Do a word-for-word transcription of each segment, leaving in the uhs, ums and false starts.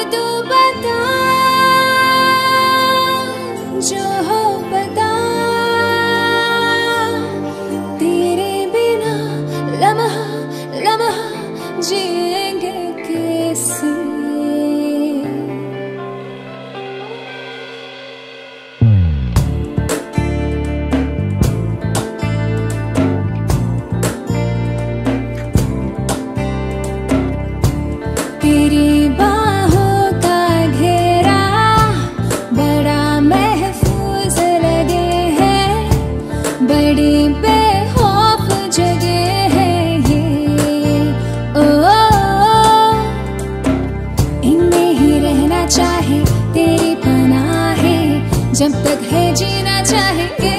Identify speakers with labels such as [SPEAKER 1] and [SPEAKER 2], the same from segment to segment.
[SPEAKER 1] तू बता, जो हो बता, तेरे बिना लम्हा लम्हा जिएंगे कैसे। तेरी बाहों का घेरा बड़ा महफूज लगे है, बड़ी बेखौफ जगह है ये। ओ, इनमें ही रहना चाहे तेरी पनाह है, जब तक है जीना चाहेंगे।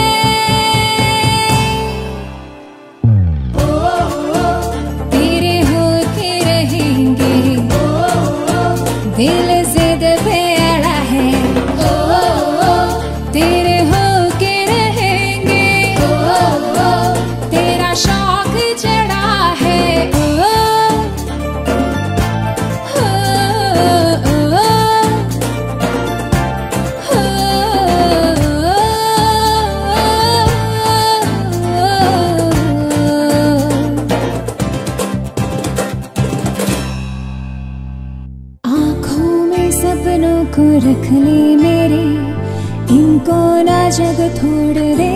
[SPEAKER 1] दिल जिद पे अड़ा है, ओ, ओ, तेरे होके रहेंगे, ओ, ओ, तेरा शौक चढ़ा है, ओ, ओ, ओ, सपनों को रख ले मेरे, इनको ना जग छोड़ दे,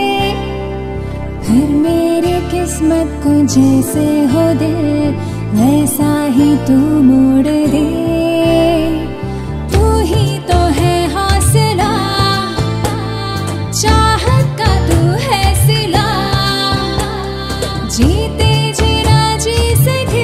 [SPEAKER 1] फिर मेरी किस्मत को जैसे हो दिल वैसा ही तू मोड़ दे। तू ही तो है हौसला, चाहत का तू है सिला, जीते जीना जी सके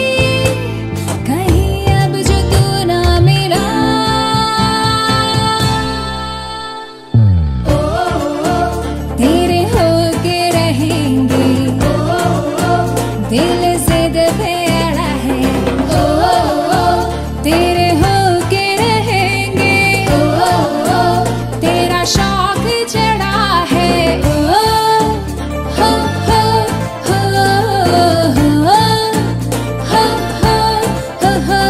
[SPEAKER 1] दिल जिद पे अड़ा है, ओ, ओ, तेरे होके रहेंगे, ओ, ओ, तेरा शौक चढ़ा है, ओ, हो, हो, हो, हो, हो, हो, हो, हो,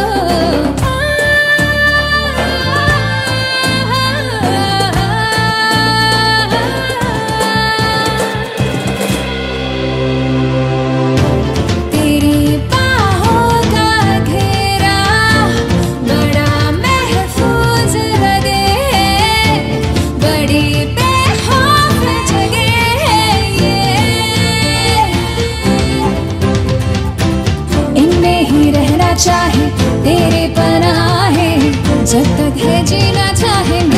[SPEAKER 1] चाहे तेरे पनाह है, जब तक है जीना चाहेंगे।